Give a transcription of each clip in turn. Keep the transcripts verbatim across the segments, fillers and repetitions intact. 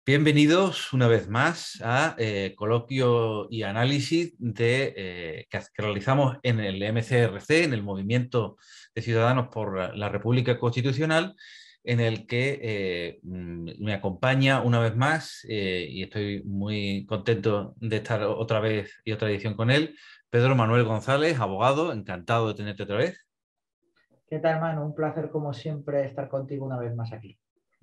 Bienvenidos una vez más a eh, coloquio y análisis de, eh, que, que realizamos en el M C R C, en el Movimiento de Ciudadanos por la, la República Constitucional, en el que eh, me acompaña una vez más, eh, y estoy muy contento de estar otra vez y otra edición con él, Pedro Manuel González, abogado, encantado de tenerte otra vez. ¿Qué tal, Manu? Un placer, como siempre, estar contigo una vez más aquí.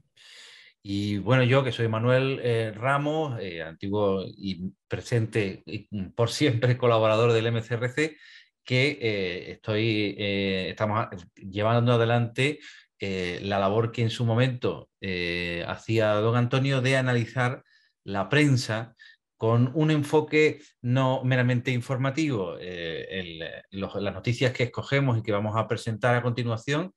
Y bueno, yo que soy Manuel eh, Ramos, eh, antiguo y presente y por siempre colaborador del M C R C, que eh, estoy, eh, estamos llevando adelante eh, la labor que en su momento eh, hacía don Antonio de analizar la prensa con un enfoque no meramente informativo. Eh, el, los, las noticias que escogemos y que vamos a presentar a continuación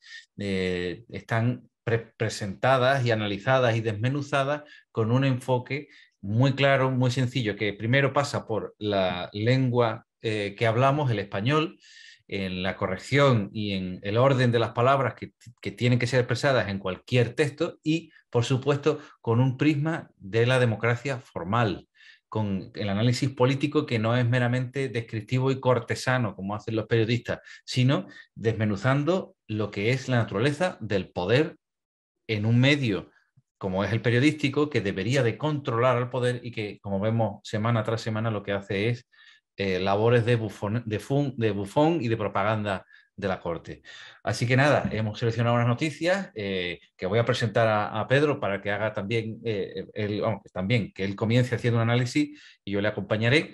eh, están pre presentadas y analizadas y desmenuzadas con un enfoque muy claro, muy sencillo, que primero pasa por la lengua eh, que hablamos, el español, en la corrección y en el orden de las palabras que, que tienen que ser expresadas en cualquier texto y, por supuesto, con un prisma de la democracia formal, con el análisis político que no es meramente descriptivo y cortesano, como hacen los periodistas, sino desmenuzando lo que es la naturaleza del poder en un medio como es el periodístico, que debería de controlar al poder y que, como vemos semana tras semana, lo que hace es eh, labores de bufón, de, fun, de bufón y de propaganda de la corte. Así que nada, hemos seleccionado unas noticias eh, que voy a presentar a, a Pedro para que haga también, eh, el, bueno, también, que él comience haciendo un análisis y yo le acompañaré,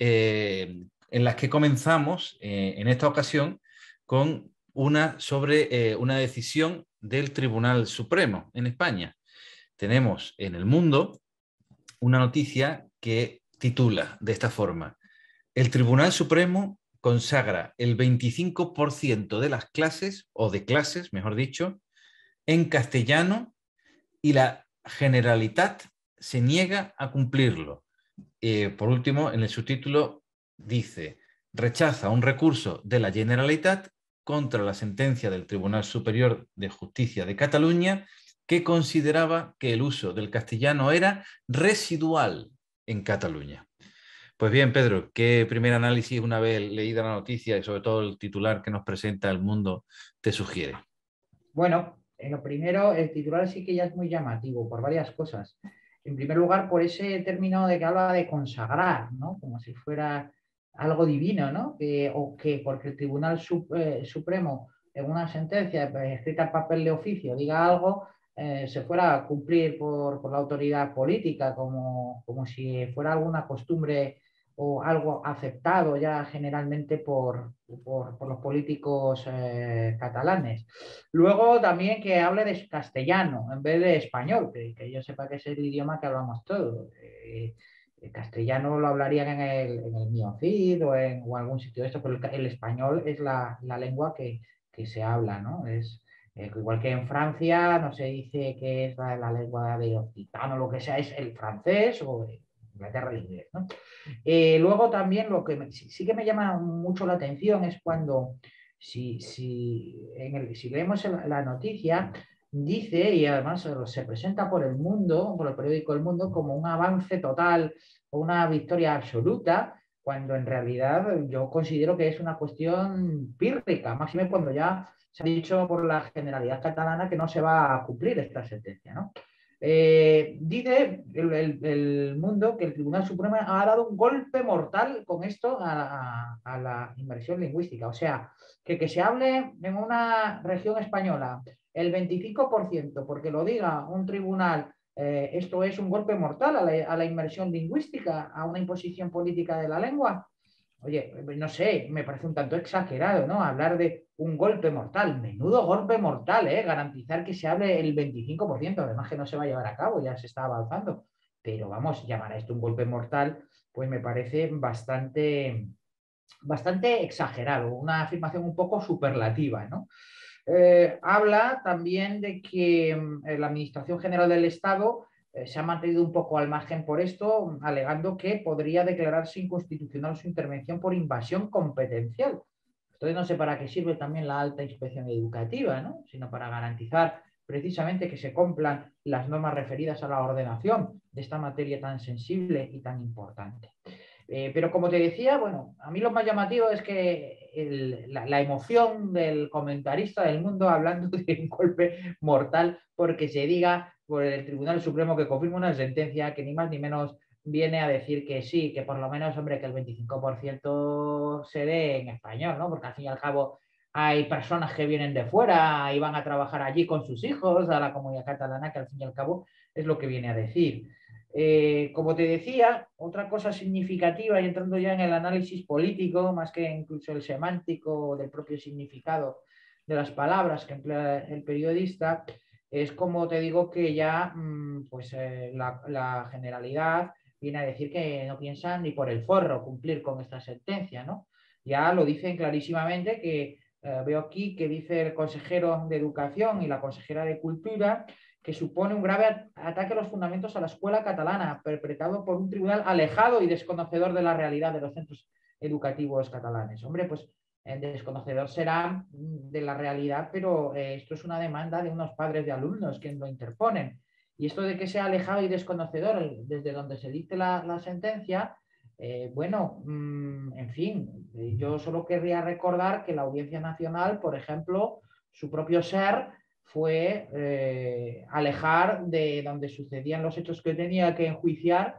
eh, en las que comenzamos eh, en esta ocasión con una sobre eh, una decisión del Tribunal Supremo en España. Tenemos en El Mundo una noticia que titula de esta forma: el Tribunal Supremo consagra el veinticinco por ciento de las clases, o de clases, mejor dicho, en castellano y la Generalitat se niega a cumplirlo. Eh, por último, en el subtítulo dice: rechaza un recurso de la Generalitat contra la sentencia del Tribunal Superior de Justicia de Cataluña, que consideraba que el uso del castellano era residual en Cataluña. Pues bien, Pedro, ¿qué primer análisis, una vez leída la noticia y sobre todo el titular que nos presenta El Mundo, te sugiere? Bueno, en lo primero, el titular sí que ya es muy llamativo por varias cosas. En primer lugar, por ese término de que habla de consagrar, ¿no? Como si fuera algo divino, ¿no? Que, o que porque el Tribunal Sup eh, Supremo, en una sentencia eh, escrita en papel de oficio, diga algo, eh, se fuera a cumplir por, por la autoridad política, como, como si fuera alguna costumbre o algo aceptado ya generalmente por, por, por los políticos eh, catalanes. Luego también que hable de castellano en vez de español, que, que yo sepa que es el idioma que hablamos todos. Eh, el castellano lo hablarían en el, en el Miocid o en o algún sitio de esto, pero el, el español es la, la lengua que, que, se habla, ¿no? Es, eh, igual que en Francia no se dice que es la, la lengua de occitano o lo que sea, es el francés o Inglaterra el inglés, ¿no? Eh, luego también lo que me, sí, sí, que me llama mucho la atención es cuando, si, si, en el, si leemos el, la noticia, dice, y además se presenta por El Mundo, por el periódico El Mundo, como un avance total o una victoria absoluta, cuando en realidad yo considero que es una cuestión pírrica, máxime cuando ya se ha dicho por la Generalidad Catalana que no se va a cumplir esta sentencia, ¿no? Eh, dice el, el, el, Mundo que el Tribunal Supremo ha dado un golpe mortal con esto a, a, a la inmersión lingüística. O sea, que, que se hable en una región española el veinticinco por ciento, porque lo diga un tribunal, eh, esto es un golpe mortal a la, a la inmersión lingüística, a una imposición política de la lengua. Oye, no sé, me parece un tanto exagerado, ¿no? Hablar de un golpe mortal, menudo golpe mortal, ¿eh? Garantizar que se hable el veinticinco por ciento, además que no se va a llevar a cabo, ya se está avanzando. Pero vamos, llamar a esto un golpe mortal, pues me parece bastante, bastante exagerado, una afirmación un poco superlativa, ¿no? Eh, habla también de que eh, la Administración General del Estado eh, se ha mantenido un poco al margen por esto, alegando que podría declararse inconstitucional su intervención por invasión competencial. Entonces no sé para qué sirve también la alta inspección educativa, ¿no? Sino para garantizar precisamente que se cumplan las normas referidas a la ordenación de esta materia tan sensible y tan importante. Eh, pero como te decía, bueno, a mí lo más llamativo es que el, la, la emoción del comentarista del Mundo hablando de un golpe mortal porque se diga por el Tribunal Supremo que confirma una sentencia que ni más ni menos viene a decir que sí, que por lo menos, hombre, que el veinticinco por ciento se dé en español, ¿no? Porque al fin y al cabo hay personas que vienen de fuera y van a trabajar allí con sus hijos, a la comunidad catalana, que al fin y al cabo es lo que viene a decir. Eh, como te decía, otra cosa significativa, y entrando ya en el análisis político, más que incluso el semántico del propio significado de las palabras que emplea el periodista, es como te digo que ya pues, eh, la, la generalidad viene a decir que no piensan ni por el forro cumplir con esta sentencia, ¿no? Ya lo dicen clarísimamente que eh, veo aquí que dice el consejero de Educación y la consejera de Cultura que supone un grave ataque a los fundamentos a la escuela catalana, perpetrado por un tribunal alejado y desconocedor de la realidad de los centros educativos catalanes. Hombre, pues el desconocedor será de la realidad, pero eh, esto es una demanda de unos padres de alumnos quienes lo interponen. Y esto de que sea alejado y desconocedor desde donde se dicte la, la sentencia, eh, bueno, mmm, en fin, yo solo querría recordar que la Audiencia Nacional, por ejemplo, su propio ser fue eh, alejar de donde sucedían los hechos que tenía que enjuiciar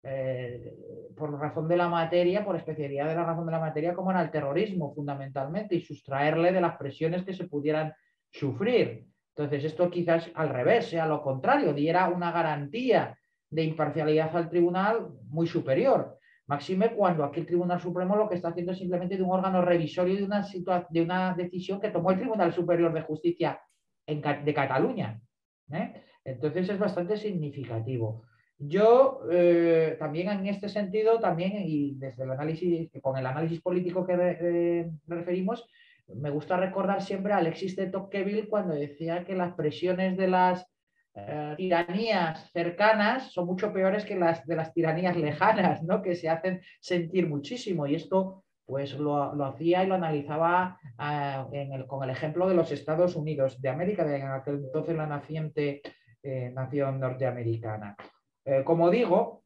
eh, por razón de la materia, por especialidad de la razón de la materia, como era el terrorismo fundamentalmente, y sustraerle de las presiones que se pudieran sufrir. Entonces, esto quizás al revés, sea lo contrario, diera una garantía de imparcialidad al tribunal muy superior. Máxime cuando aquí el Tribunal Supremo lo que está haciendo es simplemente de un órgano revisorio de una, de una decisión que tomó el Tribunal Superior de Justicia en, de Cataluña. ¿eh? Entonces es bastante significativo. Yo eh, también en este sentido, también y desde el análisis, con el análisis político que eh, referimos, me gusta recordar siempre a Alexis de Tocqueville cuando decía que las presiones de las eh, tiranías cercanas son mucho peores que las de las tiranías lejanas, ¿no? Que se hacen sentir muchísimo. Y esto pues lo, lo hacía y lo analizaba uh, en el, con el ejemplo de los Estados Unidos de América, de aquel entonces la naciente eh, nación norteamericana. Eh, como digo,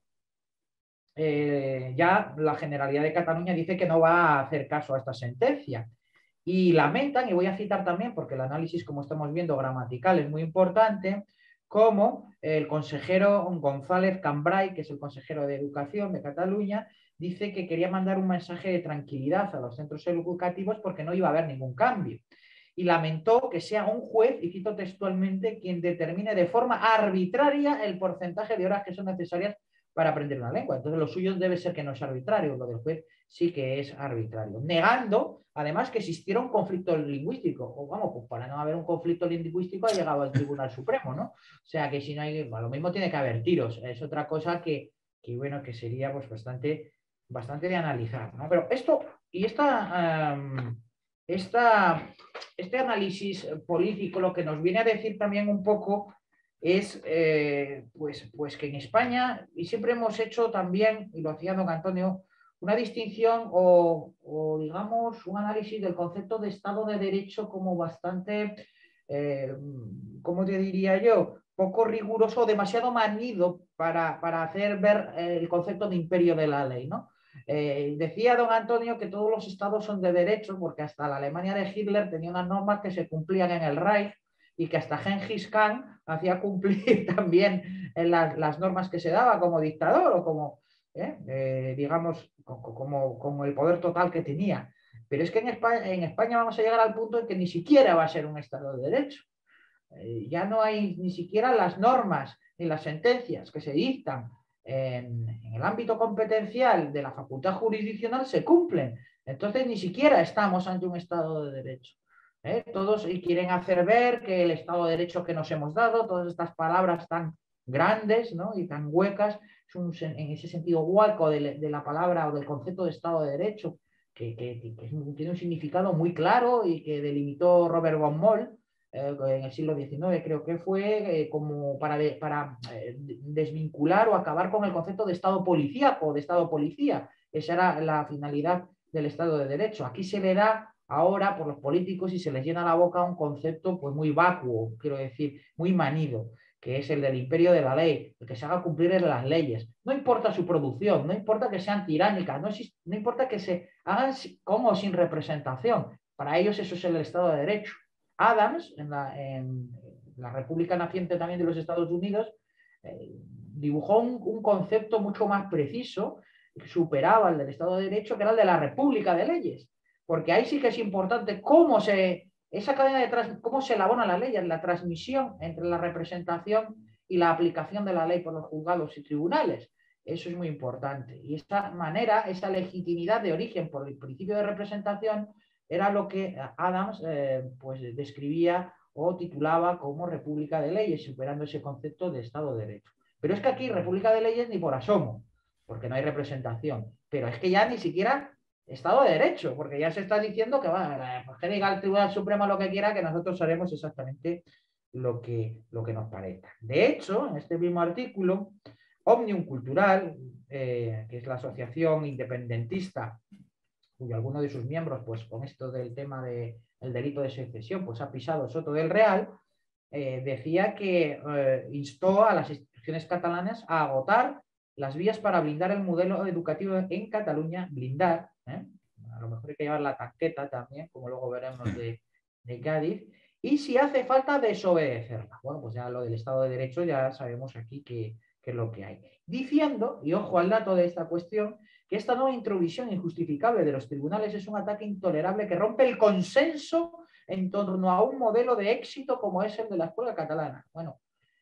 eh, ya la Generalidad de Cataluña dice que no va a hacer caso a esta sentencia y lamentan, y voy a citar también porque el análisis, como estamos viendo, gramatical es muy importante, como el consejero González Cambray, que es el consejero de Educación de Cataluña, dice que quería mandar un mensaje de tranquilidad a los centros educativos porque no iba a haber ningún cambio. Y lamentó que sea un juez, y cito textualmente, quien determine de forma arbitraria el porcentaje de horas que son necesarias para aprender una lengua. Entonces lo suyo debe ser que no es arbitrario, lo del juez sí que es arbitrario. Negando, además, que existiera un conflicto lingüístico. O vamos, pues para no haber un conflicto lingüístico ha llegado al Tribunal Supremo, ¿no? O sea que si no hay, bueno, lo mismo tiene que haber tiros. Es otra cosa que, que bueno, que sería pues bastante, bastante de analizar, ¿no? Pero esto, y esta, um, esta, este análisis político lo que nos viene a decir también un poco es eh, pues, pues que en España, y siempre hemos hecho también, y lo hacía don Antonio, una distinción o, o digamos un análisis del concepto de Estado de Derecho como bastante, eh, ¿cómo te diría yo? Poco riguroso, demasiado manido para, para hacer ver el concepto de imperio de la ley, ¿no? Eh, decía don Antonio que todos los estados son de derecho porque hasta la Alemania de Hitler tenía unas normas que se cumplían en el Reich y que hasta Gengis Khan hacía cumplir también las, las normas que se daba como dictador o como, eh, eh, digamos, como, como el poder total que tenía. Pero es que en España, en España vamos a llegar al punto en que ni siquiera va a ser un Estado de Derecho. Eh, ya no hay ni siquiera las normas ni las sentencias que se dictan en, en el ámbito competencial de la facultad jurisdiccional se cumplen. Entonces ni siquiera estamos ante un Estado de Derecho. ¿Eh? Todos quieren hacer ver que el Estado de Derecho que nos hemos dado, todas estas palabras tan grandes, ¿no? Y tan huecas, es un, en ese sentido hueco de, de, la palabra o del concepto de Estado de Derecho, que, que, que tiene un significado muy claro y que delimitó Robert von Moll eh, en el siglo diecinueve, creo que fue eh, como para, de, para eh, desvincular o acabar con el concepto de Estado policíaco, de Estado policía. Esa era la finalidad del Estado de Derecho. Aquí se le da ahora por los políticos y se les llena la boca un concepto pues muy vacuo, quiero decir, muy manido. que es el del imperio de la ley, el que se haga cumplir en las leyes. No importa su producción, no importa que sean tiránicas, no, no importa que se hagan con o sin representación. Para ellos eso es el Estado de Derecho. Adams, en la, en la República Naciente también de los Estados Unidos, eh, dibujó un, un concepto mucho más preciso, que superaba el del Estado de Derecho, que era el de la República de Leyes. Porque ahí sí que es importante cómo se, esa cadena de trans, cómo se elaboran las leyes, la transmisión entre la representación y la aplicación de la ley por los juzgados y tribunales. Eso es muy importante. Y esta manera, esa legitimidad de origen por el principio de representación, era lo que Adams eh, pues describía o titulaba como República de Leyes, superando ese concepto de Estado de Derecho. Pero es que aquí República de Leyes ni por asomo, porque no hay representación. Pero es que ya ni siquiera Estado de Derecho, porque ya se está diciendo que, bueno, pues que diga el Tribunal Supremo lo que quiera, que nosotros haremos exactamente lo que, lo que nos parezca. De hecho, en este mismo artículo, Òmnium Cultural, eh, que es la asociación independentista, cuyo alguno de sus miembros, pues con esto del tema del de delito de secesión, pues ha pisado Soto del Real, eh, decía que eh, instó a las instituciones catalanas a agotar las vías para blindar el modelo educativo en Cataluña, blindar, ¿eh? A lo mejor hay que llevar la tanqueta también, como luego veremos de, de Cádiz, y si hace falta desobedecerla. Bueno, pues ya lo del Estado de Derecho ya sabemos aquí que, que es lo que hay. Diciendo, y ojo al dato de esta cuestión, que esta nueva introvisión injustificable de los tribunales es un ataque intolerable que rompe el consenso en torno a un modelo de éxito como es el de la escuela catalana. Bueno,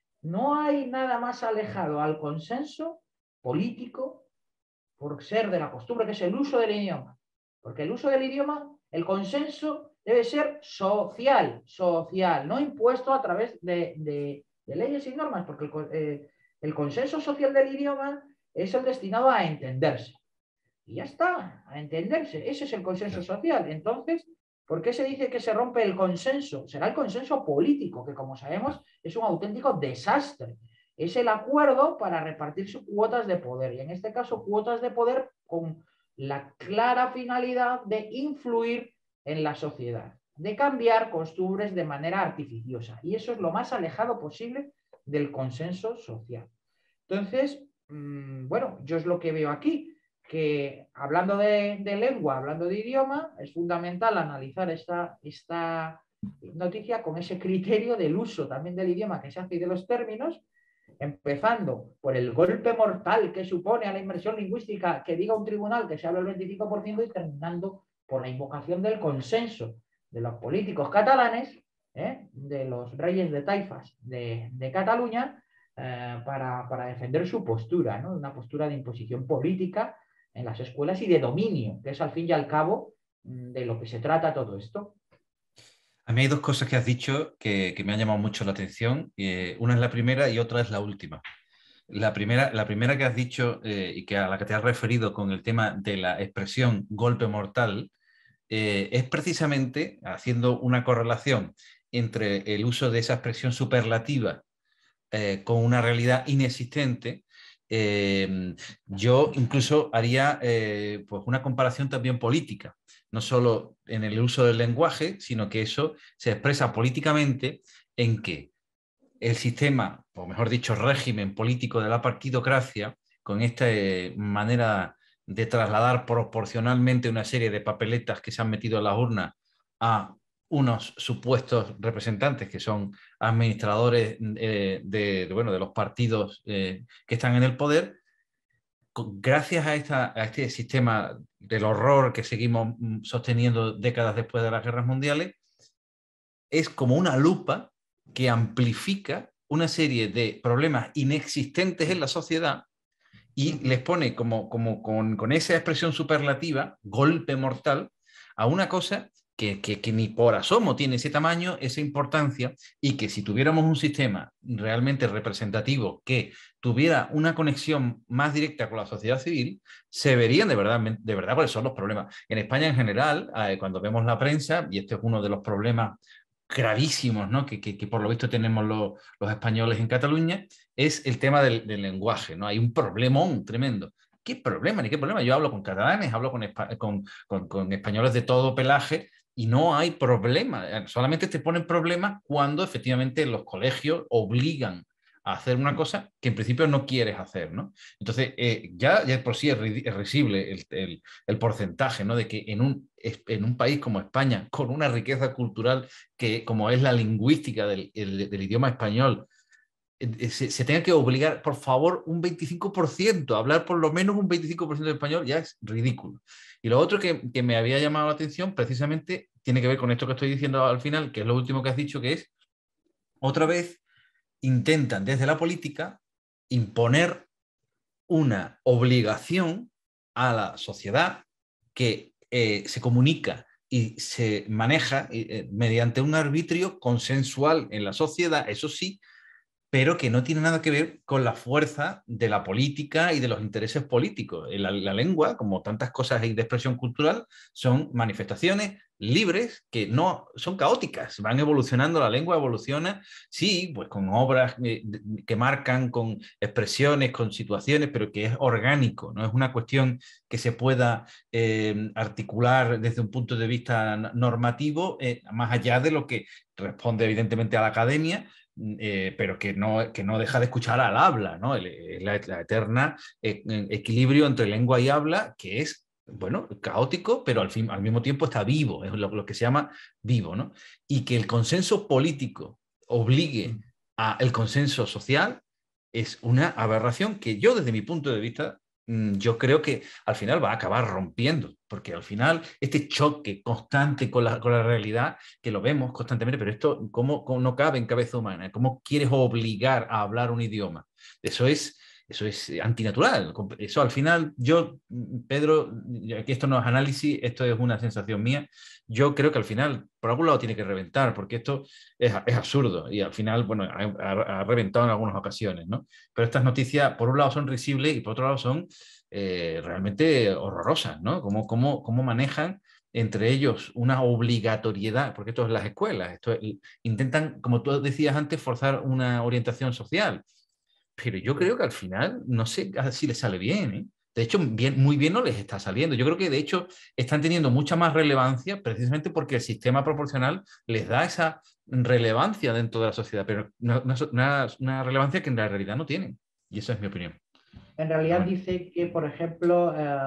no hay nada más alejado al consenso político por ser de la costumbre, que es el uso del idioma. Porque el uso del idioma, el consenso debe ser social, social, no impuesto a través de, de, de leyes y normas, porque el, eh, el consenso social del idioma es el destinado a entenderse. Y ya está, a entenderse. Ese es el consenso social. Entonces, ¿por qué se dice que se rompe el consenso? Será el consenso político, que como sabemos es un auténtico desastre. Es el acuerdo para repartir sus cuotas de poder. Y en este caso, cuotas de poder con la clara finalidad de influir en la sociedad, de cambiar costumbres de manera artificiosa. Y eso es lo más alejado posible del consenso social. Entonces, mmm, bueno, yo es lo que veo aquí, que hablando de, de lengua, hablando de idioma, es fundamental analizar esta, esta noticia con ese criterio del uso también del idioma que se hace y de los términos, empezando por el golpe mortal que supone a la inmersión lingüística que diga un tribunal que se habla el veinticinco por ciento y terminando por la invocación del consenso de los políticos catalanes, ¿eh? de los reyes de taifas de, de Cataluña, eh, para, para defender su postura, ¿no? Una postura de imposición política en las escuelas y de dominio, que es al fin y al cabo de lo que se trata todo esto. A mí hay dos cosas que has dicho que, que me han llamado mucho la atención. Eh, una es la primera y otra es la última. La primera, la primera que has dicho eh, y que a la que te has referido con el tema de la expresión golpe mortal eh, es precisamente haciendo una correlación entre el uso de esa expresión superlativa eh, con una realidad inexistente. Eh, yo incluso haría eh, pues una comparación también política, no solo en el uso del lenguaje, sino que eso se expresa políticamente en que el sistema, o mejor dicho, régimen político de la partidocracia, con esta eh, manera de trasladar proporcionalmente una serie de papeletas que se han metido en las urnas a unos supuestos representantes que son administradores eh, de, de, bueno, de los partidos eh, que están en el poder, gracias a, esta, a este sistema del horror que seguimos sosteniendo décadas después de las guerras mundiales, es como una lupa que amplifica una serie de problemas inexistentes en la sociedad y les pone como, como con, con esa expresión superlativa, golpe mortal, a una cosa que, que, que ni por asomo tiene ese tamaño, esa importancia, y que si tuviéramos un sistema realmente representativo que tuviera una conexión más directa con la sociedad civil, se verían de verdad, de verdad cuáles son los problemas. En España en general, eh, cuando vemos la prensa, y este es uno de los problemas gravísimos, ¿no? que, que, que por lo visto tenemos los, los españoles en Cataluña, es el tema del, del lenguaje, ¿no? Hay un problemón tremendo. ¿Qué problema? Ni qué problema. Yo hablo con catalanes, hablo con, con, con, con españoles de todo pelaje y no hay problema. Solamente te ponen problemas cuando efectivamente los colegios obligan a hacer una cosa que en principio no quieres hacer, ¿no? Entonces, eh, ya, ya por sí es, es risible el, el, el porcentaje, ¿no? De que en un, en un país como España, con una riqueza cultural que, como es la lingüística del, el, del idioma español, se, se tenga que obligar, por favor, un veinticinco por ciento, a hablar por lo menos un veinticinco por ciento de español, ya es ridículo. Y lo otro que, que me había llamado la atención, precisamente, tiene que ver con esto que estoy diciendo al final, que es lo último que has dicho, que es, otra vez, intentan desde la política imponer una obligación a la sociedad que eh, se comunica y se maneja eh, mediante un arbitrio consensual en la sociedad, eso sí, pero que no tiene nada que ver con la fuerza de la política y de los intereses políticos. La, la lengua, como tantas cosas de expresión cultural, son manifestaciones libres que no son caóticas, van evolucionando, la lengua evoluciona, sí, pues con obras que marcan, con expresiones, con situaciones, pero que es orgánico, no es una cuestión que se pueda eh, articular desde un punto de vista normativo, eh, más allá de lo que responde evidentemente a la academia, eh, pero que no, que no deja de escuchar al habla, ¿no? El, la, la eterna eh, equilibrio entre lengua y habla, que es, bueno, caótico, pero al, fin, al mismo tiempo está vivo, es lo, lo que se llama vivo, ¿no? Y que el consenso político obligue al consenso social es una aberración que yo, desde mi punto de vista, yo creo que al final va a acabar rompiendo, porque al final este choque constante con la, con la realidad, que lo vemos constantemente, pero esto ¿cómo, cómo no cabe en cabeza humana? ¿Cómo quieres obligar a hablar un idioma? Eso es, eso es antinatural. Eso al final, yo, Pedro, aquí esto no es análisis, esto es una sensación mía, yo creo que al final, por algún lado tiene que reventar, porque esto es, es absurdo y al final, bueno, ha, ha, ha reventado en algunas ocasiones, ¿no? Pero estas noticias, por un lado, son risibles y por otro lado son eh, realmente horrorosas, ¿no? Cómo, cómo, cómo manejan entre ellos una obligatoriedad, porque esto es las escuelas, esto es, intentan, como tú decías antes, forzar una orientación social. Pero yo creo que al final, no sé si les sale bien, ¿eh? De hecho, bien, muy bien no les está saliendo. Yo creo que de hecho están teniendo mucha más relevancia precisamente porque el sistema proporcional les da esa relevancia dentro de la sociedad, pero una, una, una relevancia que en la realidad no tienen. Y esa es mi opinión. En realidad dice que, por ejemplo, eh,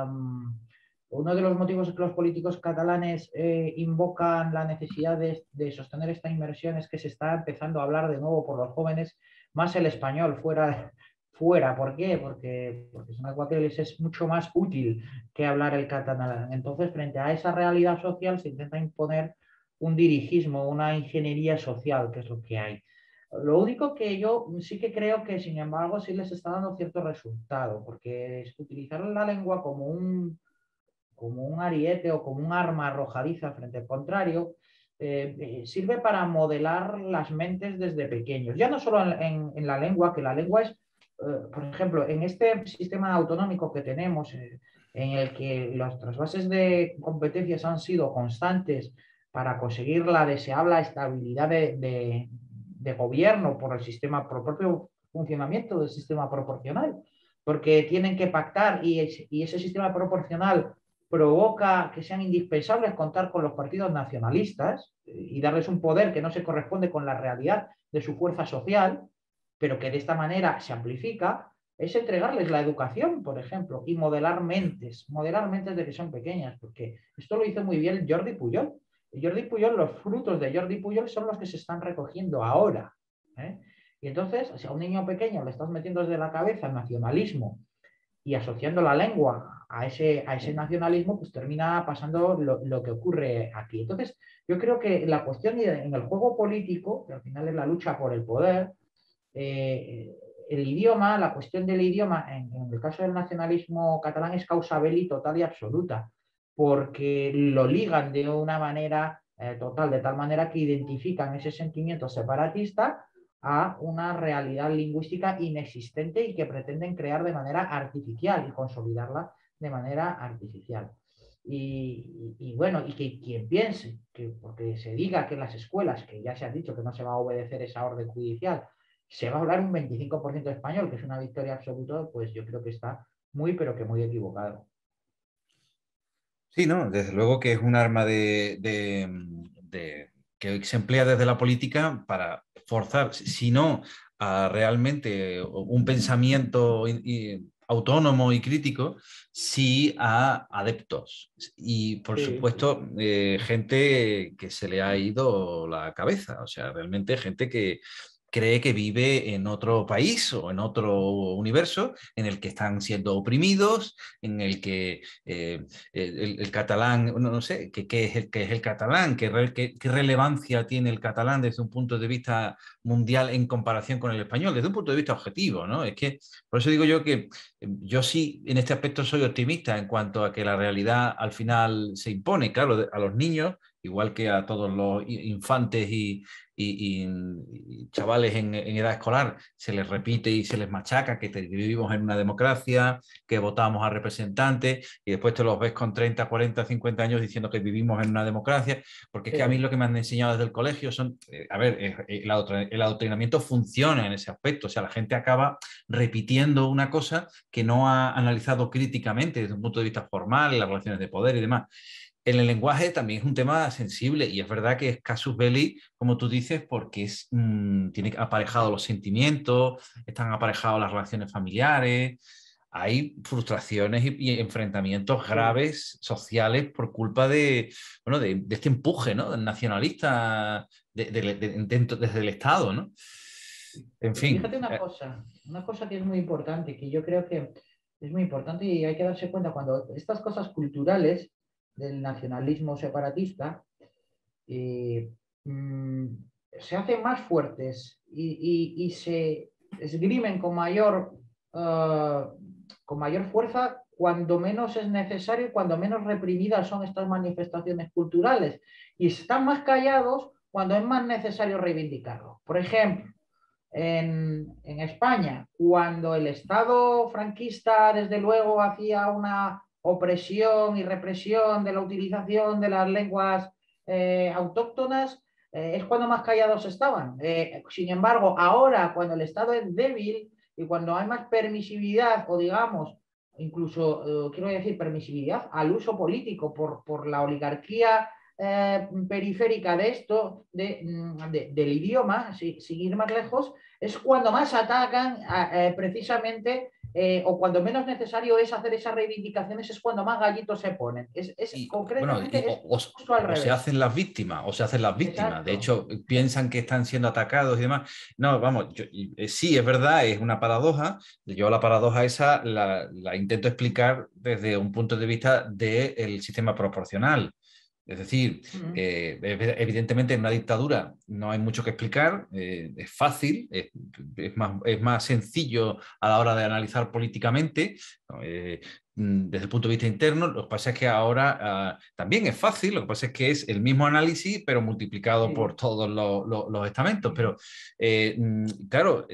uno de los motivos que los políticos catalanes eh, invocan la necesidad de, de sostener esta inversión es que se está empezando a hablar de nuevo por los jóvenes más el español fuera. Fuera. ¿Por qué? Porque, porque son algo que les es mucho más útil que hablar el catalán. Entonces, frente a esa realidad social, se intenta imponer un dirigismo, una ingeniería social, que es lo que hay. Lo único que yo sí que creo que, sin embargo, sí les está dando cierto resultado, porque es utilizar la lengua como un, como un ariete o como un arma arrojadiza frente al contrario, eh, eh, sirve para modelar las mentes desde pequeños. Ya no solo en, en, en la lengua, que la lengua es, eh, por ejemplo, en este sistema autonómico que tenemos, eh, en el que nuestras bases de competencias han sido constantes para conseguir la deseable estabilidad de, de, de gobierno por el sistema, por el propio funcionamiento del sistema proporcional, porque tienen que pactar y, y ese sistema proporcional provoca que sean indispensables contar con los partidos nacionalistas y darles un poder que no se corresponde con la realidad de su fuerza social, pero que de esta manera se amplifica, es entregarles la educación, por ejemplo, y modelar mentes, modelar mentes de que son pequeñas, porque esto lo hizo muy bien Jordi Pujol. Jordi Pujol, los frutos de Jordi Pujol son los que se están recogiendo ahora. ¿eh? Y entonces, si a un niño pequeño le estás metiendo desde la cabeza el nacionalismo y asociando la lengua a ese, a ese nacionalismo, pues termina pasando lo, lo que ocurre aquí. Entonces, yo creo que la cuestión en el juego político, que al final es la lucha por el poder, eh, el idioma, la cuestión del idioma, en, en el caso del nacionalismo catalán, es causa belli total y absoluta, porque lo ligan de una manera eh, total, de tal manera que identifican ese sentimiento separatista a una realidad lingüística inexistente y que pretenden crear de manera artificial y consolidarla de manera artificial. Y, y, y bueno, y que quien piense, que porque se diga que en las escuelas, que ya se ha dicho que no se va a obedecer esa orden judicial, se va a hablar un veinticinco por ciento de español, que es una victoria absoluta, pues yo creo que está muy, pero que muy equivocado. Sí, no, desde luego que es un arma de, de, de, que se emplea desde la política para forzar, si no a realmente un pensamiento y, y autónomo y crítico, sí a adeptos. Y, por Sí, supuesto, eh, gente que se le ha ido la cabeza, o sea, realmente gente que cree que vive en otro país o en otro universo en el que están siendo oprimidos, en el que eh, el, el, catalán, no, no sé, ¿qué, qué, es el, qué es el catalán? ¿Qué, re, qué, ¿Qué relevancia tiene el catalán desde un punto de vista mundial en comparación con el español? Desde un punto de vista objetivo, ¿no? Es que, por eso digo yo que yo sí, en este aspecto soy optimista en cuanto a que la realidad al final se impone, claro, a los niños, igual que a todos los infantes y, y, y, y chavales en, en, edad escolar, se les repite y se les machaca que, te, que vivimos en una democracia, que votamos a representantes, y después te los ves con treinta, cuarenta, cincuenta años diciendo que vivimos en una democracia, porque es sí. que a mí lo que me han enseñado desde el colegio son, eh, a ver, eh, el, el adoctrinamiento funciona en ese aspecto, o sea, la gente acaba repitiendo una cosa que no ha analizado críticamente desde un punto de vista formal, las relaciones de poder y demás. En el lenguaje también es un tema sensible y es verdad que es casus belli, como tú dices, porque es, mmm, tiene aparejado los sentimientos, están aparejados las relaciones familiares, hay frustraciones y, y enfrentamientos Sí. graves sociales por culpa de, bueno, de, de este empuje, ¿no?, nacionalista de, de, de, dentro, desde el Estado, ¿no? En Pero fin. fíjate una Eh, cosa, una cosa que es muy importante, que yo creo que es muy importante y hay que darse cuenta cuando estas cosas culturales del nacionalismo separatista eh, mmm, se hacen más fuertes y, y, y se esgrimen con mayor, uh, con mayor fuerza cuando menos es necesario y cuando menos reprimidas son estas manifestaciones culturales. Y están más callados cuando es más necesario reivindicarlo. Por ejemplo, en, en, España, cuando el Estado franquista, desde luego, hacía una opresión y represión de la utilización de las lenguas eh, autóctonas, eh, es cuando más callados estaban. Eh, sin embargo, ahora, cuando el Estado es débil y cuando hay más permisividad, o digamos, incluso, eh, quiero decir, permisividad al uso político por, por la oligarquía eh, periférica de esto, de, de, del idioma, si, sin ir más lejos, es cuando más atacan eh, precisamente eh, o cuando menos necesario es hacer esas reivindicaciones, es cuando más gallitos se ponen. Es, es Y, bueno, y, concretamente o, es o, justo al o se revés. hacen las víctimas, o se hacen las víctimas. De Exacto. hecho, piensan que están siendo atacados y demás. No, vamos, yo, eh, sí, es verdad, es una paradoja. Yo la paradoja esa la, la intento explicar desde un punto de vista del sistema proporcional. Es decir, Mm. eh, evidentemente en una dictadura no hay mucho que explicar, eh, es fácil, es, es, más, es, más, sencillo a la hora de analizar políticamente, ¿no? eh, desde el punto de vista interno. Lo que pasa es que ahora uh, también es fácil, lo que pasa es que es el mismo análisis, pero multiplicado por Sí. todos los, los, los estamentos. Pero eh, claro,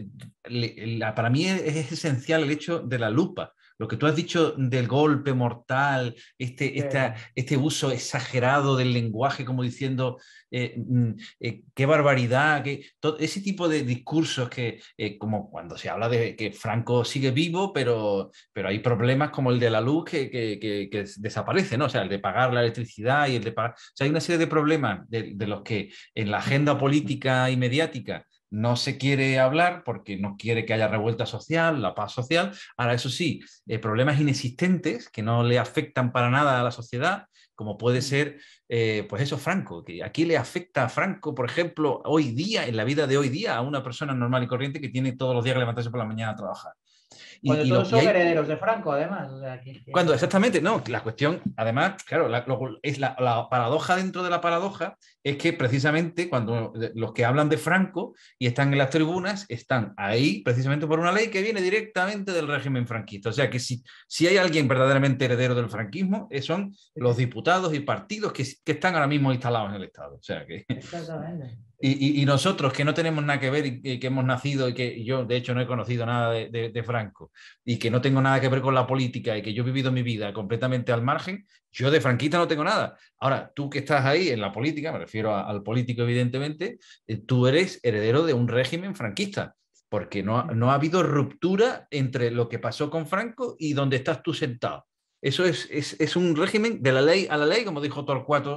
la, para mí es, es esencial el hecho de la lupa. Lo que tú has dicho del golpe mortal, este, esta, Sí. este uso exagerado del lenguaje, como diciendo eh, eh, qué barbaridad, que, todo ese tipo de discursos que, eh, como cuando se habla de que Franco sigue vivo, pero, pero hay problemas como el de la luz que, que, que, que desaparece, ¿no? O sea, el de pagar la electricidad y el de pagar. O sea, hay una serie de problemas de, de los que en la agenda política y mediática no se quiere hablar porque no quiere que haya revuelta social, la paz social. Ahora, eso sí, eh, problemas inexistentes que no le afectan para nada a la sociedad, como puede ser, eh, pues eso, Franco, que aquí le afecta a Franco, por ejemplo, hoy día, en la vida de hoy día, a una persona normal y corriente que tiene todos los días que levantarse por la mañana a trabajar. Cuando Y, y, lo, todos y son hay herederos de Franco, además. O sea, que, que... cuando exactamente, no, la cuestión, además, claro, la, lo, es la, la, paradoja dentro de la paradoja es que precisamente cuando los que hablan de Franco y están en las tribunas están ahí precisamente por una ley que viene directamente del régimen franquista. O sea que si, si hay alguien verdaderamente heredero del franquismo, son los diputados y partidos que, que están ahora mismo instalados en el Estado. O sea que... Exactamente. Y, y, y, nosotros que no tenemos nada que ver y, y que hemos nacido y que yo de hecho no he conocido nada de, de, de Franco y que no tengo nada que ver con la política y que yo he vivido mi vida completamente al margen, yo de franquista no tengo nada. Ahora, tú que estás ahí en la política, me refiero a, al político evidentemente, eh, tú eres heredero de un régimen franquista, porque no, no ha habido ruptura entre lo que pasó con Franco y donde estás tú sentado. Eso es, es, es un régimen de la ley a la ley, como dijo Torcuato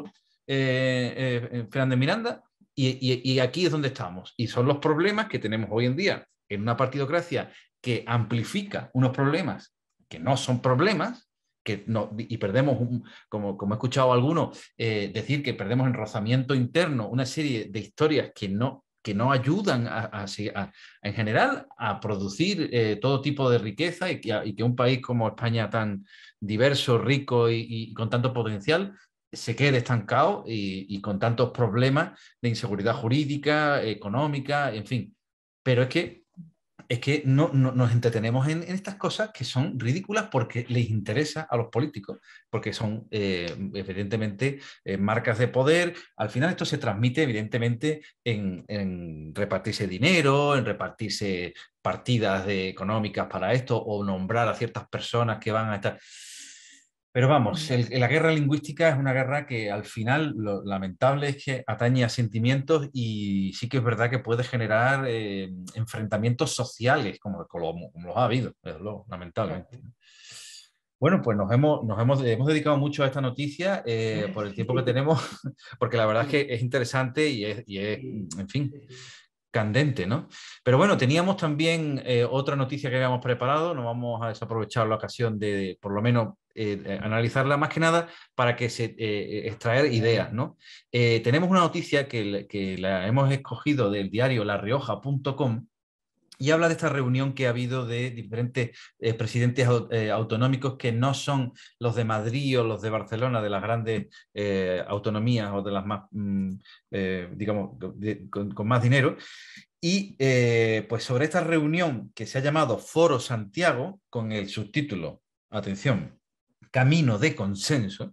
eh, eh, Fernández Miranda. Y, y, y aquí es donde estamos. Y son los problemas que tenemos hoy en día en una partidocracia que amplifica unos problemas que no son problemas, que no, y perdemos, un, como, como he escuchado a algunos, eh, decir que perdemos en rozamiento interno una serie de historias que no, que no ayudan a, a, a, en general a producir eh, todo tipo de riqueza y que, y que un país como España tan diverso, rico y, y con tanto potencial se quede estancado y, y con tantos problemas de inseguridad jurídica, económica, en fin. Pero es que es que no, no nos entretenemos en, en, estas cosas que son ridículas porque les interesa a los políticos, porque son eh, evidentemente eh, marcas de poder. Al final esto se transmite evidentemente en, en repartirse dinero, en repartirse partidas de, económicas para esto o nombrar a ciertas personas que van a estar... Pero vamos, el, la guerra lingüística es una guerra que al final lo lamentable es que atañe a sentimientos y sí que es verdad que puede generar eh, enfrentamientos sociales, como, como, como, los ha habido, es lo, lamentablemente. Bueno, pues nos hemos, nos hemos, hemos dedicado mucho a esta noticia eh, por el tiempo que tenemos, porque la verdad es que es interesante y es, y es en fin, candente, ¿no? Pero bueno, teníamos también eh, otra noticia que habíamos preparado, no vamos a desaprovechar la ocasión de, de por lo menos, eh, analizarla más que nada para que se eh, extraer ideas, ¿no? Eh, tenemos una noticia que, que la hemos escogido del diario la rioja punto com y habla de esta reunión que ha habido de diferentes eh, presidentes eh, autonómicos que no son los de Madrid o los de Barcelona, de las grandes eh, autonomías o de las más, mm, eh, digamos, de, con, con, más dinero. Y eh, pues sobre esta reunión que se ha llamado Foro Santiago, con el subtítulo, atención, Camino de Consenso,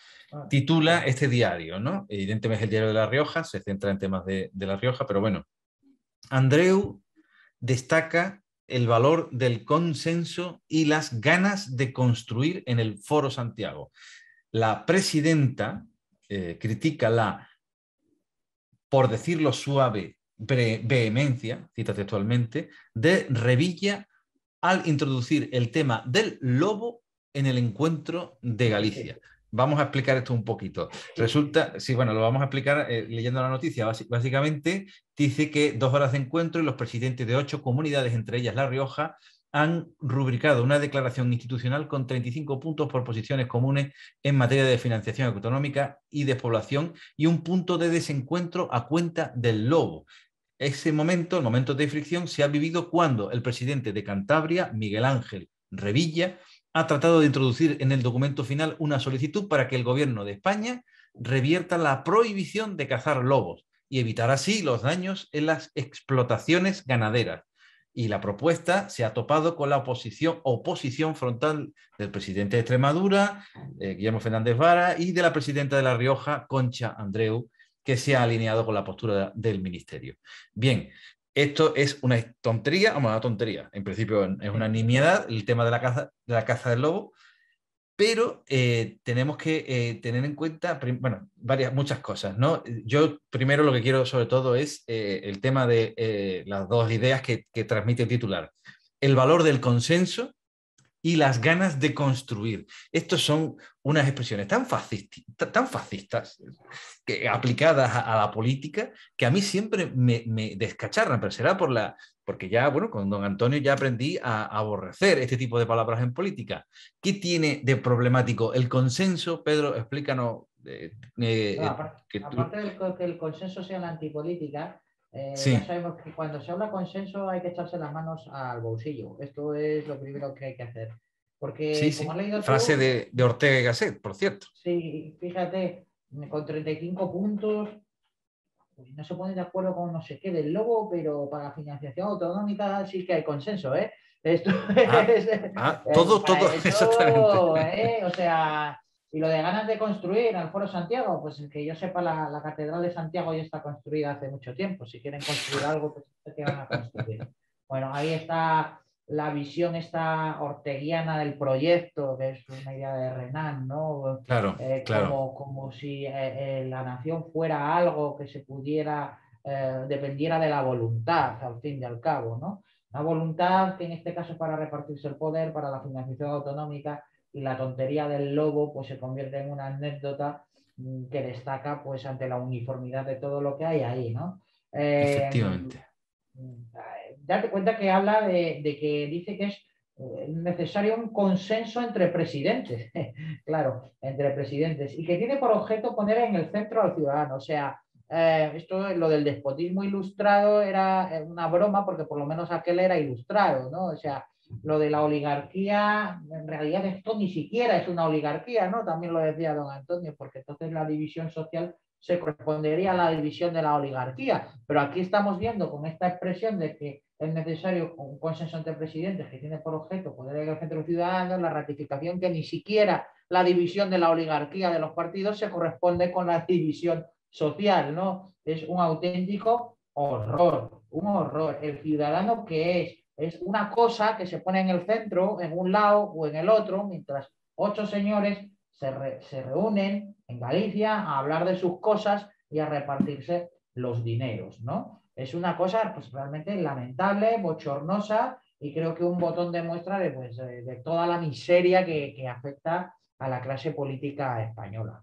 titula este diario, ¿no? Evidentemente es el diario de La Rioja, se centra en temas de, de La Rioja, pero bueno, Andreu destaca el valor del consenso y las ganas de construir en el Foro Santiago. La presidenta eh, critica la, por decirlo suave, vehemencia, cita textualmente, de Revilla al introducir el tema del lobo en el encuentro de Galicia. Vamos a explicar esto un poquito. Resulta, sí, bueno, lo vamos a explicar eh, leyendo la noticia. Básicamente dice que dos horas de encuentro y los presidentes de ocho comunidades, entre ellas La Rioja, han rubricado una declaración institucional con treinta y cinco puntos por posiciones comunes en materia de financiación económica y despoblación y un punto de desencuentro a cuenta del lobo. Ese momento, el momento de fricción, se ha vivido cuando el presidente de Cantabria, Miguel Ángel Revilla, ha tratado de introducir en el documento final una solicitud para que el gobierno de España revierta la prohibición de cazar lobos y evitar así los daños en las explotaciones ganaderas. Y la propuesta se ha topado con la oposición, oposición frontal del presidente de Extremadura, eh, Guillermo Fernández Vara, y de la presidenta de La Rioja, Concha Andreu, que se ha alineado con la postura del ministerio. Bien, esto es una tontería, vamos, una tontería. En principio es una nimiedad el tema de la caza, de la caza del lobo, pero eh, tenemos que eh, tener en cuenta, bueno, varias, muchas cosas, ¿no? Yo primero lo que quiero sobre todo es eh, el tema de eh, las dos ideas que, que transmite el titular. El valor del consenso y las ganas de construir. Estos son unas expresiones tan, fascisti tan fascistas que, aplicadas a, a la política que a mí siempre me, me descacharran, pero será por la, porque ya, bueno, con don Antonio ya aprendí a, a aborrecer este tipo de palabras en política. ¿Qué tiene de problemático el consenso? Pedro, explícanos. Eh, eh, no, aparte, que tú... aparte del que el consenso sea la antipolítica, eh, sí. ya sabemos que cuando se habla consenso hay que echarse las manos al bolsillo. Esto es lo primero que hay que hacer. Porque, Sí, como sí. has leído Frase tú, de, de Ortega y Gasset, por cierto. sí, fíjate, con treinta y cinco puntos, pues no se ponen de acuerdo con no sé qué del lobo, pero para la financiación autonómica sí que hay consenso, ¿eh? Esto Ah, es, ah, eh, todo, para todo, exactamente. eso, ¿eh? O sea, y lo de ganas de construir al Foro Santiago, pues que yo sepa, la, la Catedral de Santiago ya está construida hace mucho tiempo. Si quieren construir algo, pues ¿qué van a construir? Bueno, ahí está la visión esta orteguiana del proyecto, que es una idea de Renan, ¿no? Claro, Eh, claro. como, como si eh, eh, la nación fuera algo que se pudiera, eh, dependiera de la voluntad, al fin y al cabo, ¿no? La voluntad que en este caso es para repartirse el poder, para la financiación autonómica, y la tontería del lobo pues se convierte en una anécdota mmm, que destaca pues ante la uniformidad de todo lo que hay ahí, ¿no? Eh, Efectivamente. date cuenta que habla de, de que dice que es necesario un consenso entre presidentes, claro, entre presidentes, y que tiene por objeto poner en el centro al ciudadano. O sea, eh, esto, lo del despotismo ilustrado era una broma porque por lo menos aquel era ilustrado, ¿no? O sea, lo de la oligarquía, en realidad esto ni siquiera es una oligarquía, ¿no? También lo decía don Antonio, porque entonces la división social se correspondería a la división de la oligarquía. Pero aquí estamos viendo con esta expresión de que es necesario un consenso entre presidentes que tiene por objeto poder elegir entre los ciudadanos, la ratificación que ni siquiera la división de la oligarquía de los partidos se corresponde con la división social, ¿no? Es un auténtico horror, un horror. El ciudadano que es, es una cosa que se pone en el centro, en un lado o en el otro, mientras ocho señores se, re, se reúnen en Galicia a hablar de sus cosas y a repartirse los dineros, ¿no? Es una cosa pues, realmente lamentable, bochornosa, y creo que un botón de muestra de, pues, de toda la miseria que, que afecta a la clase política española.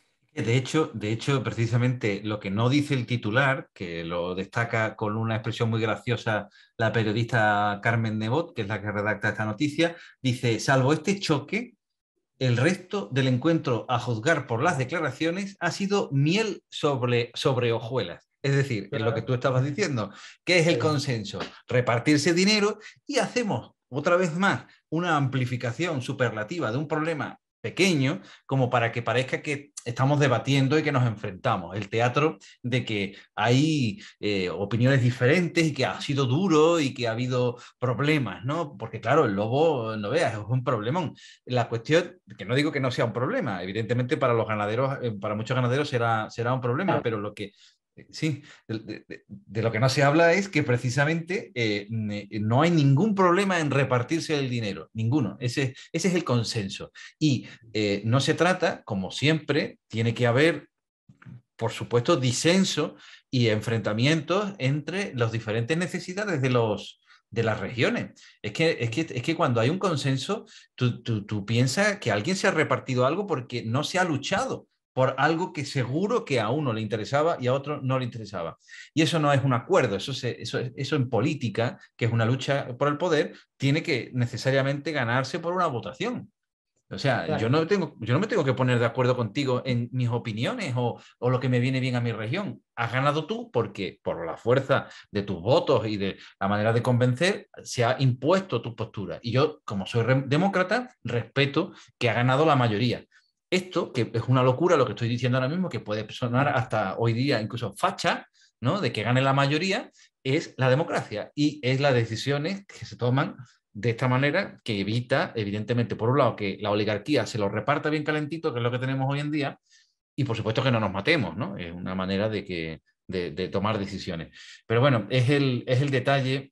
De hecho, de hecho, precisamente lo que no dice el titular, que lo destaca con una expresión muy graciosa la periodista Carmen Nebot, que es la que redacta esta noticia, dice, salvo este choque, el resto del encuentro, a juzgar por las declaraciones, ha sido miel sobre, sobre hojuelas. Es decir, es lo que Claro. tú estabas diciendo. ¿Qué es el consenso? Repartirse dinero y hacemos, otra vez más, una amplificación superlativa de un problema pequeño como para que parezca que estamos debatiendo y que nos enfrentamos. El teatro de que hay eh, opiniones diferentes y que ha sido duro y que ha habido problemas, ¿no? Porque claro, el lobo, no veas, es un problemón. La cuestión, que no digo que no sea un problema, evidentemente para los ganaderos, eh, para muchos ganaderos será, será un problema, pero lo que sí, de, de, de, lo que no se habla es que precisamente eh, no hay ningún problema en repartirse el dinero, ninguno. Ese, ese es el consenso. Y eh, no se trata, como siempre, tiene que haber, por supuesto, disenso y enfrentamientos entre las diferentes necesidades de los, de las regiones. Es que, es que, es que cuando hay un consenso, tú, tú, tú piensas que alguien se ha repartido algo porque no se ha luchado por algo que seguro que a uno le interesaba y a otro no le interesaba. Y eso no es un acuerdo, eso, se, eso, eso en política, que es una lucha por el poder, tiene que necesariamente ganarse por una votación. O sea, Claro. yo no, tengo, yo no me tengo que poner de acuerdo contigo en mis opiniones o, o lo que me viene bien a mi región. Has ganado tú porque por la fuerza de tus votos y de la manera de convencer se ha impuesto tu postura. Y yo, como soy re demócrata, respeto que ha ganado la mayoría. Esto, que es una locura lo que estoy diciendo ahora mismo, que puede sonar hasta hoy día incluso facha, ¿no? De que gane la mayoría, es la democracia y es las decisiones que se toman de esta manera, que evita, evidentemente, por un lado, que la oligarquía se lo reparta bien calentito, que es lo que tenemos hoy en día, y por supuesto que no nos matemos, ¿no? Es una manera de, que, de, de tomar decisiones. Pero bueno, es el, es el detalle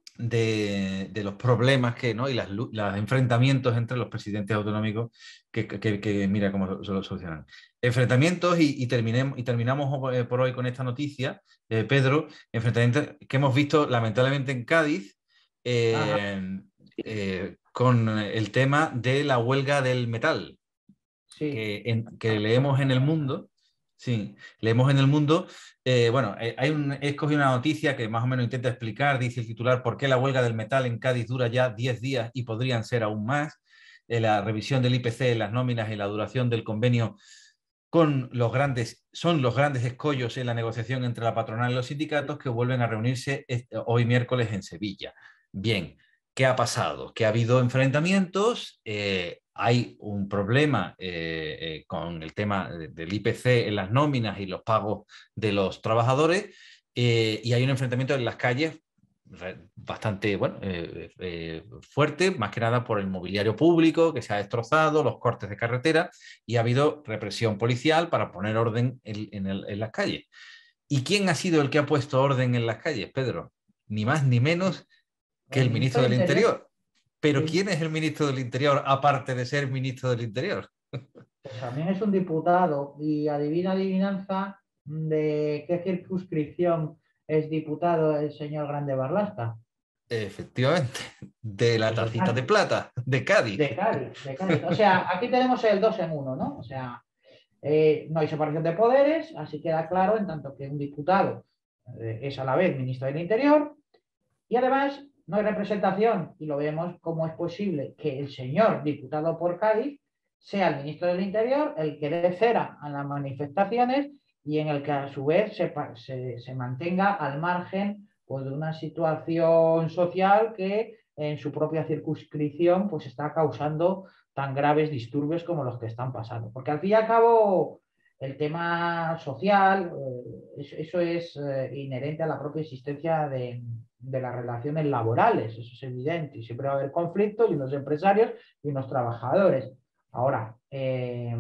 de, de, los problemas que, ¿no? y los enfrentamientos entre los presidentes autonómicos que, que, que mira cómo se lo solucionan. Enfrentamientos y, y, terminemos, y terminamos por hoy con esta noticia, eh, Pedro, enfrentamientos que hemos visto lamentablemente en Cádiz, eh, eh, con el tema de la huelga del metal, sí. que, en, que leemos en El Mundo. Sí, leemos en El Mundo. Eh, bueno, eh, hay un, he escogido una noticia que más o menos intenta explicar, dice el titular, por qué la huelga del metal en Cádiz dura ya diez días y podrían ser aún más. Eh, la revisión del I P C, las nóminas y la duración del convenio con los grandes, son los grandes escollos en la negociación entre la patronal y los sindicatos que vuelven a reunirse este, hoy miércoles en Sevilla. Bien, ¿qué ha pasado? Que ha habido enfrentamientos, eh, hay un problema eh, eh, con el tema del I P C en las nóminas y los pagos de los trabajadores, eh, y hay un enfrentamiento en las calles bastante bueno, eh, eh, fuerte, más que nada por el mobiliario público que se ha destrozado, los cortes de carretera, y ha habido represión policial para poner orden en, en, el, en las calles. ¿Y quién ha sido el que ha puesto orden en las calles, Pedro? Ni más ni menos que El el ministro ministro del del Interior. Interior. Pero Sí. ¿quién es el ministro del Interior aparte de ser ministro del Interior? Pues también es un diputado y adivina adivinanza de qué circunscripción es diputado el señor Grande Barlasca. Efectivamente, de la Pues de tacita de Cádiz. plata, de Cádiz. De Cádiz, de Cádiz. O sea, aquí tenemos el dos en uno, ¿no? O sea, eh, no hay separación de poderes, así queda claro en tanto que un diputado eh, es a la vez ministro del Interior Y además no hay representación y lo vemos cómo es posible que el señor diputado por Cádiz sea el ministro del Interior el que dé cera a las manifestaciones y en el que a su vez se, se, se mantenga al margen pues, de una situación social que en su propia circunscripción pues está causando tan graves disturbios como los que están pasando. Porque al fin y al cabo el tema social, eh, eso es eh, inherente a la propia existencia de, de las relaciones laborales, eso es evidente, y siempre va a haber conflictos y unos empresarios y unos trabajadores. Ahora, eh,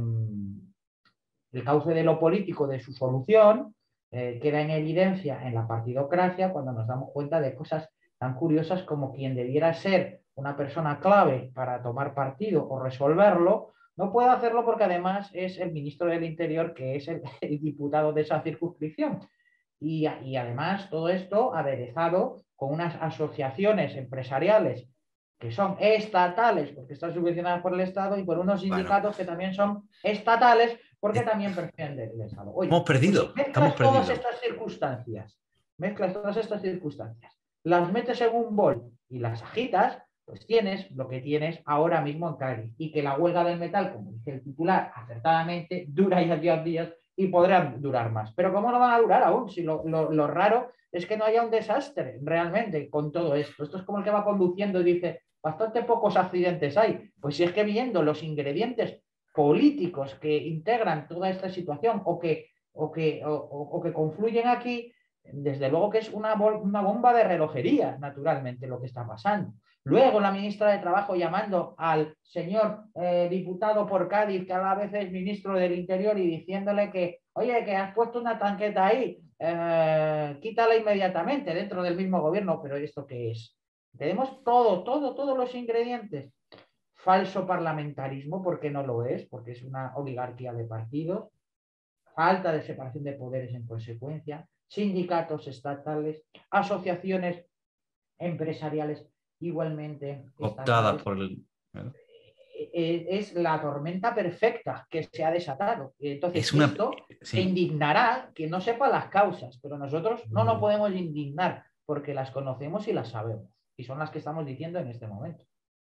el cauce de lo político de su solución eh, queda en evidencia en la partidocracia cuando nos damos cuenta de cosas tan curiosas como quien debiera ser una persona clave para tomar partido o resolverlo, no puede hacerlo porque además es el ministro del Interior, que es el, el diputado de esa circunscripción. Y, y además todo esto aderezado con unas asociaciones empresariales que son estatales porque están subvencionadas por el Estado y por unos sindicatos bueno, que también son estatales porque eh, también perciben del Estado. Oye, hemos perdido, pues si estamos mezclas todas perdidos. estas circunstancias, mezclas todas estas circunstancias, las metes en un bol y las agitas, pues tienes lo que tienes ahora mismo en Cádiz. Y que la huelga del metal, como dice el titular, acertadamente, dura ya diez días y podrán durar más. Pero ¿cómo no van a durar aún? Si lo, lo, lo raro es que no haya un desastre realmente con todo esto. Esto es como el que va conduciendo y dice, bastante pocos accidentes hay. Pues si es que viendo los ingredientes políticos que integran toda esta situación o que, o que, o, o que confluyen aquí, desde luego que es una, una bomba de relojería, naturalmente, lo que está pasando. Luego la ministra de Trabajo llamando al señor eh, diputado por Cádiz, que a la vez es ministro del Interior, y diciéndole que, oye, que has puesto una tanqueta ahí, eh, quítala inmediatamente dentro del mismo gobierno. ¿Pero esto qué es? Tenemos todo, todo, todos los ingredientes. Falso parlamentarismo, porque no lo es, porque es una oligarquía de partidos. Falta de separación de poderes en consecuencia. Sindicatos estatales, asociaciones empresariales igualmente optadas por el... ¿no? Es la tormenta perfecta que se ha desatado. Entonces, es una... esto sí. indignará quien no sepa las causas, pero nosotros no nos podemos indignar porque las conocemos y las sabemos. Y son las que estamos diciendo en este momento.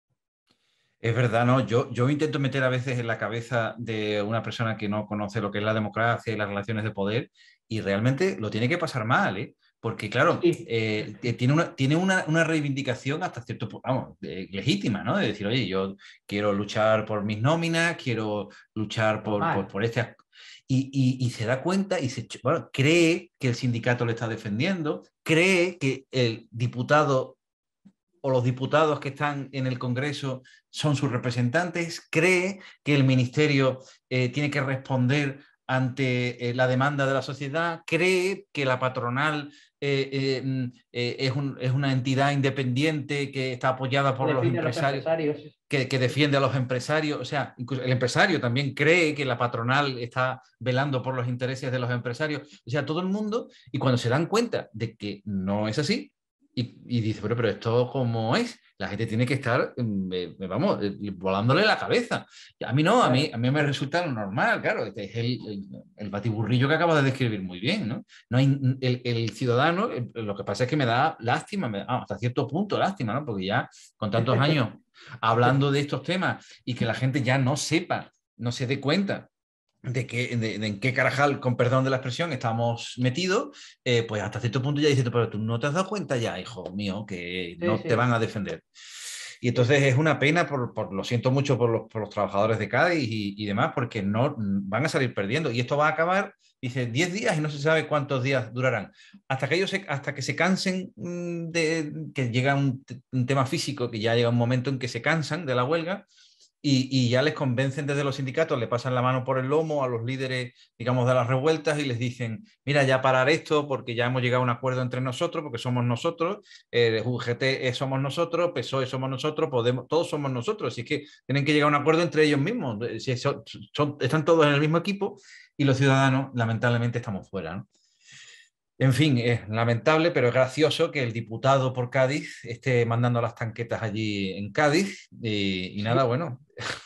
Es verdad, ¿no? Yo, yo intento meter a veces en la cabeza de una persona que no conoce lo que es la democracia y las relaciones de poder y realmente lo tiene que pasar mal, ¿eh? Porque, claro, sí. eh, tiene, una, tiene una, una reivindicación hasta cierto punto, vamos, eh, legítima, ¿no? De decir, oye, yo quiero luchar por mis nóminas, quiero luchar por, por, por este... Y, y, y se da cuenta y se, bueno, cree que el sindicato le está defendiendo, cree que el diputado o los diputados que están en el Congreso son sus representantes, cree que el ministerio eh, tiene que responder ante eh, la demanda de la sociedad, cree que la patronal eh, eh, eh, es, un, es, una entidad independiente que está apoyada por los empresarios, los empresarios. Que, que defiende a los empresarios. O sea, incluso el empresario también cree que la patronal está velando por los intereses de los empresarios. O sea, todo el mundo, y cuando se dan cuenta de que no es así, Y, y dice, pero, pero esto cómo es, la gente tiene que estar, eh, vamos, eh, volándole la cabeza. Y a mí no, a mí, a mí me resulta lo normal, claro, este es el, el, el batiburrillo que acabas de describir muy bien, ¿no? No hay, el, el ciudadano, el, lo que pasa es que me da lástima, me da, ah, hasta cierto punto lástima, ¿no? Porque ya con tantos años hablando de estos temas y que la gente ya no sepa, no se dé cuenta de, que, de, de en qué carajal, con perdón de la expresión, estamos metidos, eh, pues hasta cierto punto ya dices, pero tú no te has dado cuenta ya, hijo mío, que no sí, sí. te van a defender. Y entonces es una pena, por, por, lo siento mucho por los, por los trabajadores de Cádiz y, y demás, porque no van a salir perdiendo. Y esto va a acabar, dice, diez días y no se sabe cuántos días durarán. Hasta que ellos se, hasta que se cansen de que llega un, un tema físico, que ya llega un momento en que se cansan de la huelga, Y, y ya les convencen desde los sindicatos, le pasan la mano por el lomo a los líderes, digamos, de las revueltas y les dicen, mira, ya parar esto porque ya hemos llegado a un acuerdo entre nosotros, porque somos nosotros, eh, U G T somos nosotros, P S O E somos nosotros, Podemos, todos somos nosotros, así que tienen que llegar a un acuerdo entre ellos mismos, si son, son, están todos en el mismo equipo y los ciudadanos, lamentablemente, estamos fuera, ¿no? En fin, es lamentable, pero es gracioso que el diputado por Cádiz esté mandando las tanquetas allí en Cádiz y, y nada, bueno,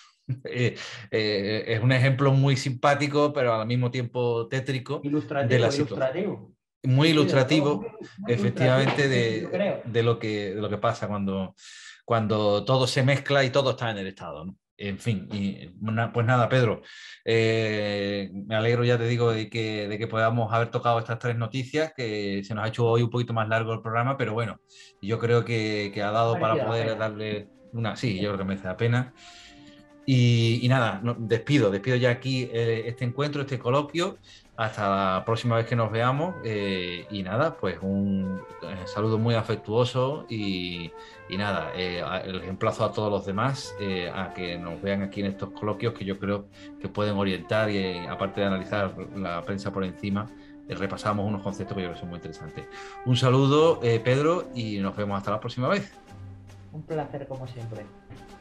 eh, eh, es un ejemplo muy simpático, pero al mismo tiempo tétrico ilustrativo, de la ilustrativo. muy Sí, sí, desde luego, ilustrativo, muy, muy ilustrativo, efectivamente, sí, sí, yo de, creo. de lo que, de lo que pasa cuando, cuando todo se mezcla y todo está en el estado, ¿no? En fin, y, na- pues nada, Pedro, eh, me alegro, ya te digo, de que, de que podamos haber tocado estas tres noticias, que se nos ha hecho hoy un poquito más largo el programa, pero bueno, yo creo que, que ha Ha dado para merecido la poder pena. darle una, sí, yo creo que merece la pena. Y, y nada, no, despido, despido ya aquí eh, este encuentro, este coloquio. Hasta la próxima vez que nos veamos. Eh, y nada, pues un eh, saludo muy afectuoso y, y nada, eh, a- les emplazo a todos los demás eh, a que nos vean aquí en estos coloquios que yo creo que pueden orientar y eh, aparte de analizar la prensa por encima, eh, repasamos unos conceptos que yo creo que son muy interesantes. Un saludo, eh, Pedro, y nos vemos hasta la próxima vez. Un placer como siempre.